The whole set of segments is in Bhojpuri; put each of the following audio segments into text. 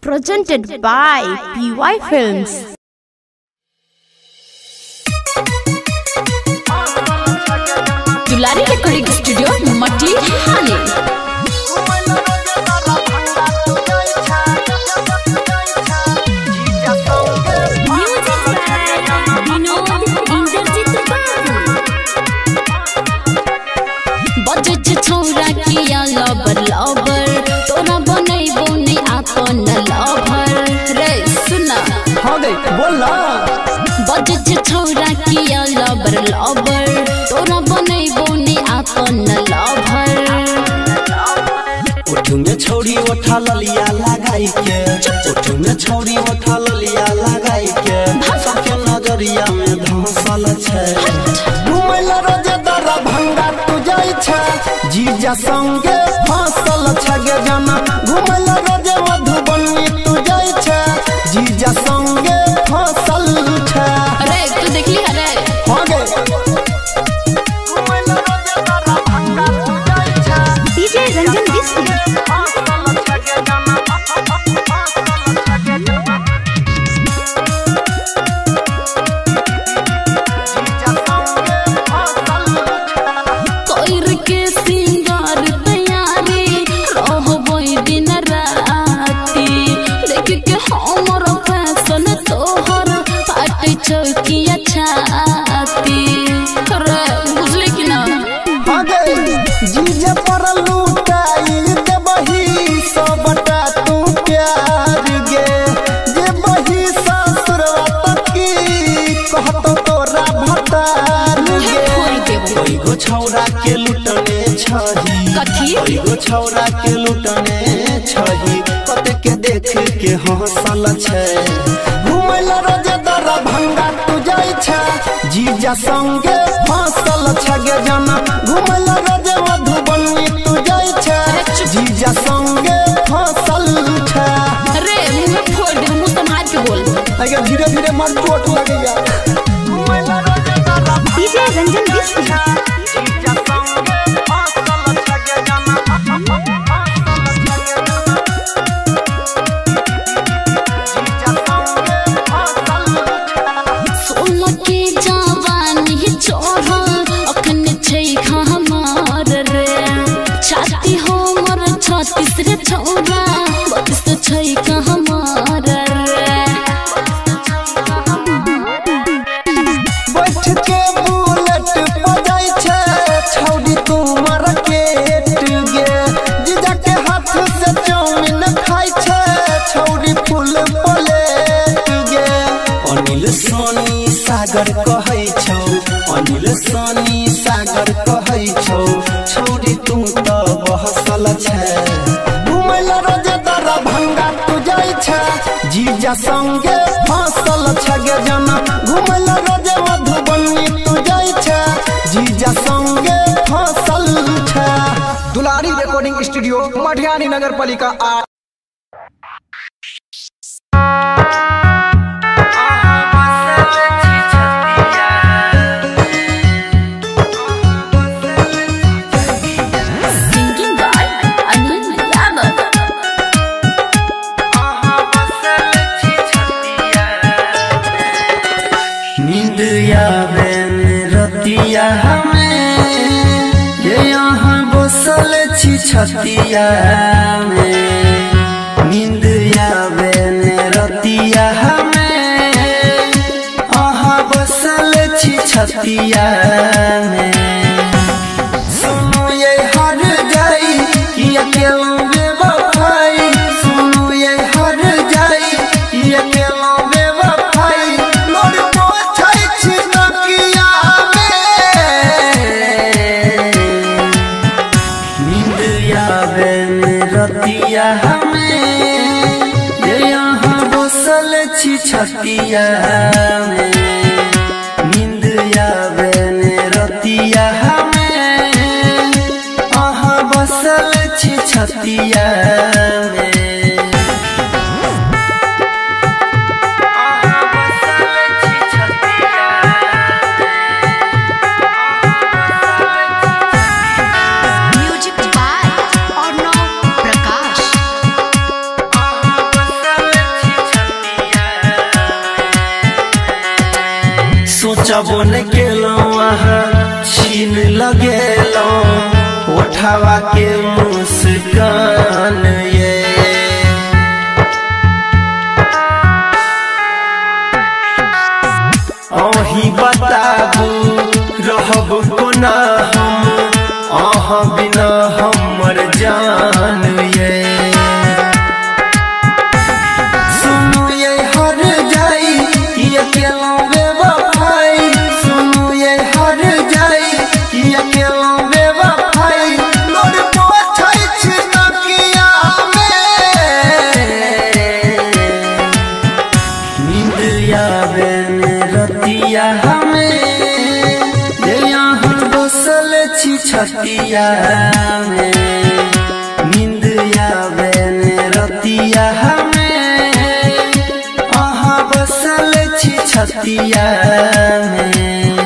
presented by PY Films. Dulari recording studio मटली हाने। बजज छौरा किया लबर लबर तोरा बनैबो नै आपन लवर रे सुना हो गई बोला। बजज छौरा किया लबर लबर तोरा बनैबो नै आपन लवर। उठुंगे छौरी उठा ललिया लगाई के, उठुंगे छौरी उठा ललिया लगाई के, सबके नजरिया में धंसल छै। घुमैला रोजे दरा भंगा तू जाई छै, जीजा संगे फसल छ गे जना। घुमैला रोजे मधुबनी तू जाई छै, जीजा संगे फसल छ। अरे तू देखली अरे हो गए DJ Ranjan Disney. कोइर के सिंगार तैयारी रहबोई दिन राती देख के हमर फैशन तोहर फाटे चौकिया छाती रे बुझले कि ना। हो गए जीजा पर लुटाई देबही सबटा तू प्यार गे, देबही ससुरवा तकी कहतो तोरा भतार गे। कोई गो छौरा के लुटने छही, कथी कोई गो छौरा के लुटने छही, कते के देख के हंसल छै। घुमैला रोजे दरा भंगा तू जाई छै, जीजा संगे फसल छ गे जना। घुमैला रोजे मधुबनी तू जाई छै, जीजा संगे फसल छ। अरे मुंह में फोड़ दे मुंह संभाल के बोल। अगर धीरे धीरे मन चोट लगेगा। घुमैला रोजे दरा DJ Ranjan Disney. जीजा संगे फसल छ गे जना। जीजा संगे फसल छ। सोलह के जवानी चढ़ल अखन छै हमार रे, छाती हमर 36 रे छौरा 32 छै हमार रे। बैठ के बुलेट बजाई छै छौरी तू मार्केट गे, जीजा के हाथ से चाउमीन खाई छै छौरी फुल प्लेट गे। अनिल सोनी सागर कहै छौ, अनिल सोनी सागर कहै छौ, छौरी तू त बहसल छै। घुमैला रोजे दरा भंगा तू जाई छै, जीजा संगे फसल छ गे जना। घुमैला रोजे मधुबनी तू जाई छै, जीजा संगे फसल छ। दुलारी रिकॉर्डिंग स्टूडियो मटियानी नगर पालिका आ। Singing by Anil Yadav. नींद आवे रतिया हमें ये यहाँ बसल छी छतिया में। नींद आवे रतिया हमें यहाँ बसल छी छतिया में। सुनो ये हर जाई कि अकेला बेवफाई, सुनो ये हर जाई कि अकेला बेवफाई। लोड पोछै छी तकिया में। नींद आवे रतिया हमें ये यहाँ बसल छी छतिया में। नींद आवे रतिया हमें यहाँ बसल छी छतिया में। Music by Arnav Prakash. सोचबो न केलौं छीन लगेलौं उठावा के मुस्कान ये अही बताबू रहब कोना हम अहाँ बिना हमर जान ये सुनू ये हर जाई ये केलौं बेवफाई सुनू ये हर जाई ये केलौं बेवफाई लोड पोछै छी तकिया में नींद आवे रतिया हमें यहाँ बसल छी छतिया में नींद आवे रतिया हमें अहाँ बसल छी छतिया में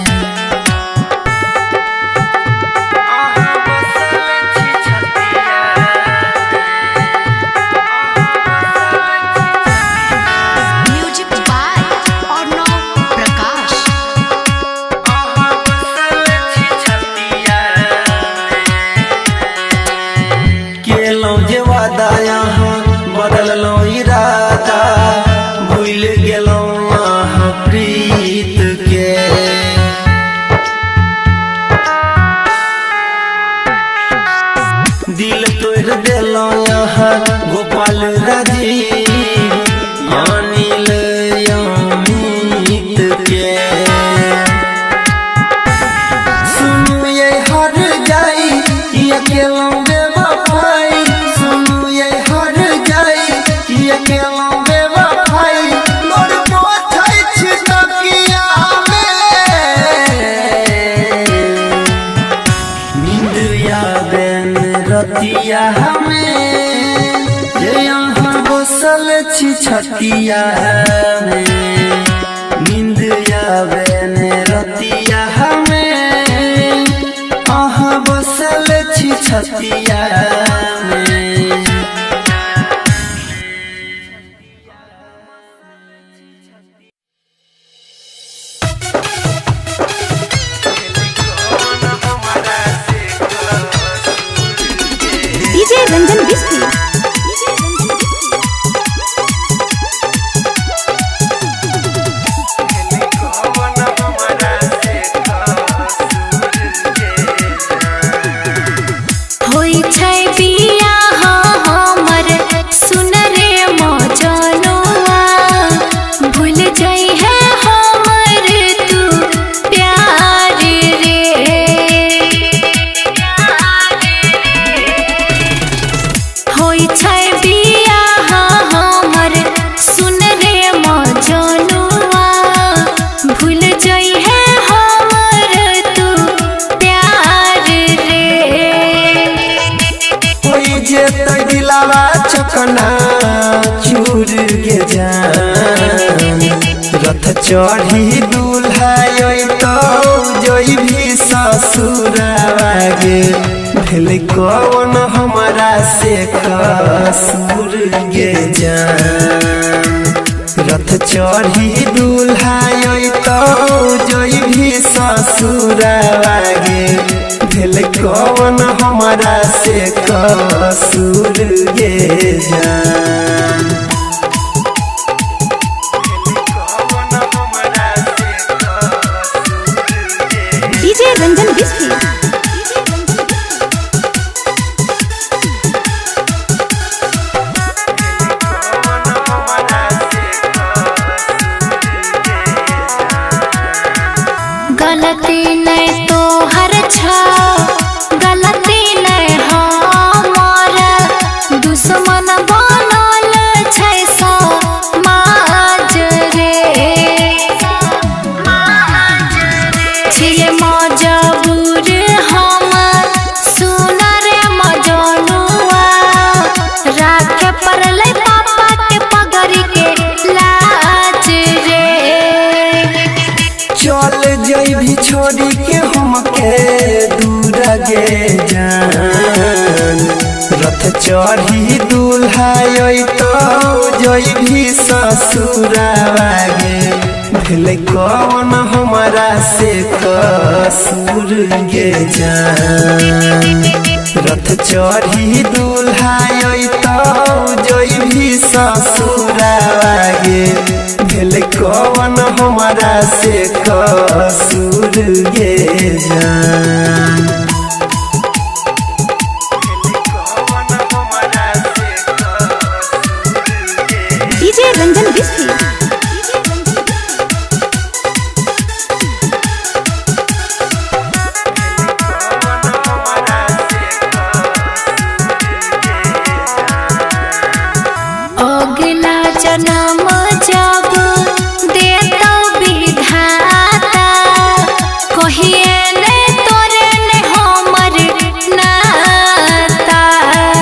बदललो इरादा भूल गेलो यहाँ प्रीत के दिल तोड़ देलो यहाँ गोपाल राजीव अनिल अमित के सुनू ये हर जाई ये केलौं बेवफाई सुनू ये हर ये केलौं बेवफाई लोड पोछै छी तकिया में नींद आवे रतिया हमें यहाँ बसल छी छतिया में नींद आवे रतिया हमें अहाँ बसल छी छतिया में DJ Ranjan Bisri. होई छै बियाह हमर सुन रे मजनुआ भूल जाई है हमर तू प्यार रे होई छै बियाह हमर सुन रे मजनुआ भूल जाई है हमर तू प्यार रे जे तै दिलावा चकना चूर गे जान रथ चढ़ी दूल्हा तो जोई भी ससुरावा गे भेल कौन हमरा से कसूर गे जान रथ चढ़ी दूल्हा तो जोई भी ससुरावा गे भेल कौन हमरा से कसूर गे जान DJ Ranjan Bisri. गलती नहीं तो हर छा गलती नहीं हमर दुश्मन बनल छै समाज रे छिए मजबूर हम सुन रे मजनुआ राखे पड़लै पापा के पगड़ी के लाज रे चल जइभी छोड़ी के हमके दूर गे जान रथ चढ़ी दूल्हा तो जइभी ससुरावा गे भेले कौन हमारा से कसूर गे जान रथ चढ़ी दुल्हा तो जोई भी ससुरावा गे भेले कौन हमारा से कसूर गे जान डीजे रंजन बिस्फी अगला जन्म जब देता विधाता कहिए ने तोरे ने हमर नाता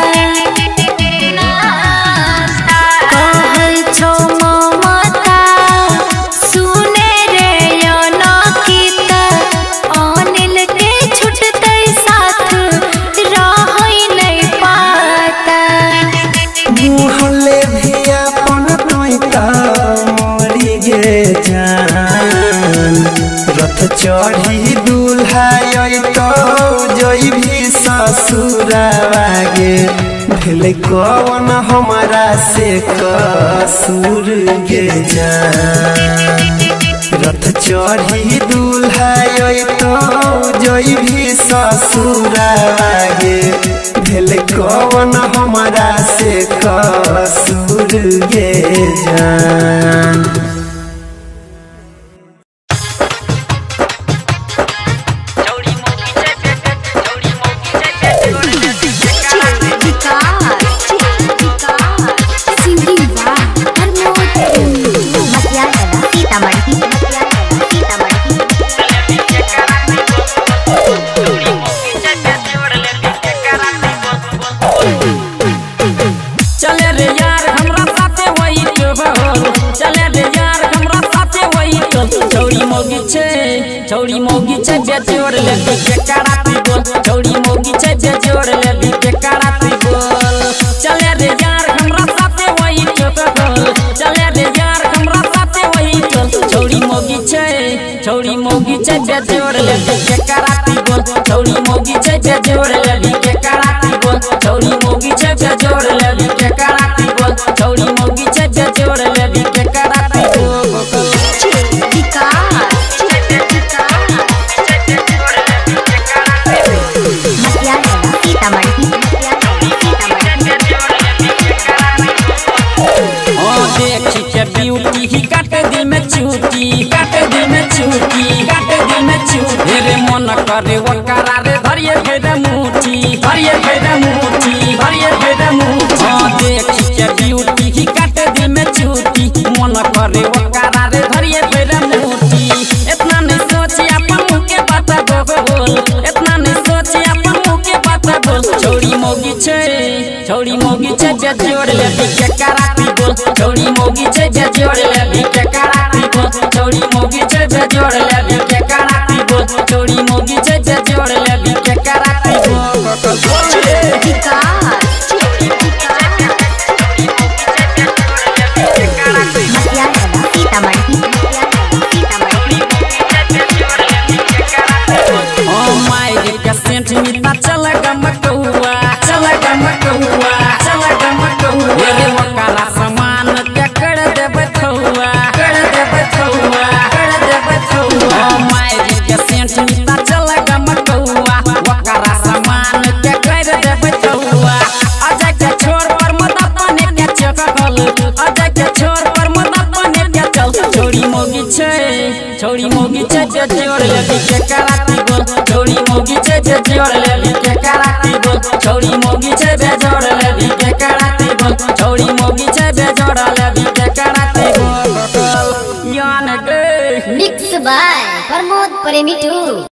कहै छौ ममता सुने रे अनकित अनिल के छुटतै साथ रहै नहीं पाता मुहले भी अपन तोइता मरी गे जान रथ चढ़ी दुल्हा तो जोई भी ससुरावा गे भेले कौन हमारा से कसूर गे जान रथ चढ़ी दुल्हा तो जोई भी ससुरावा गे भेले कौन हमारा से कसूर गे जान चले रे यार हमरा साथे वही चले रे यार हमरा साथे वही छौड़ी मोगी छे बेजोड़ ले के कराती बोल छौड़ी मोगी छे बेजोड़ ले के कराती बोल चले रे यार हमरा साथे वही चले रे यार हमरा साथे वही छौड़ी मोगी छे बेजोड़ ले के कराती बोल छौड़ी मोगी छे बेजोड़ ले के कराती बोल छौड़ी मोगी छे बेजोड़ ले के कराती बोल छौड़ी मोगी छे बेजोड़ ले के कराती बोल देखी के ब्यूटी ही काटे दिल में चूटी रे मन करे वकारा रे धरिए फेदा मुठी देखी के ब्यूटी ही काटे दिल में चूटी मन करे वकारा रे धरिए फेदा मुठी इतना नहीं सोची अपन मुँह के बात बोल इतना नहीं सोची अपन मुँह के बात बोल छौड़ी मोगी छे बेजोड़ ले के कराती बोल छौड़ी मोगी छे बेजोड़ ले के कराती बोल छौड़ी मोगी छे बेजोड़ ले के कराती बोल छौड़ी मोगी छे बेजोड़ ले के कराती सेंट मिता चल गमकौआ रे वकारा समान के कर देबै थौआ माय के सेंट मिता चल गमकौआ वकारा समान के कर देबै थौआ अजय के छोर पर मत अपने के चकल अजय के छोर पर मत अपने के चल छौड़ी मोगी छे बेजोड़ ले के कराती बोल छौड़ी मोगी छे बेजोड़ ले के कराती बोल छौड़ी मोगी छे बेजोड़ ले के कराती बोल छौड़ी मोगी छे बेजोड़ ले के कराती बोल यान गे मिक्स बाय प्रमोद प्रेमी 2।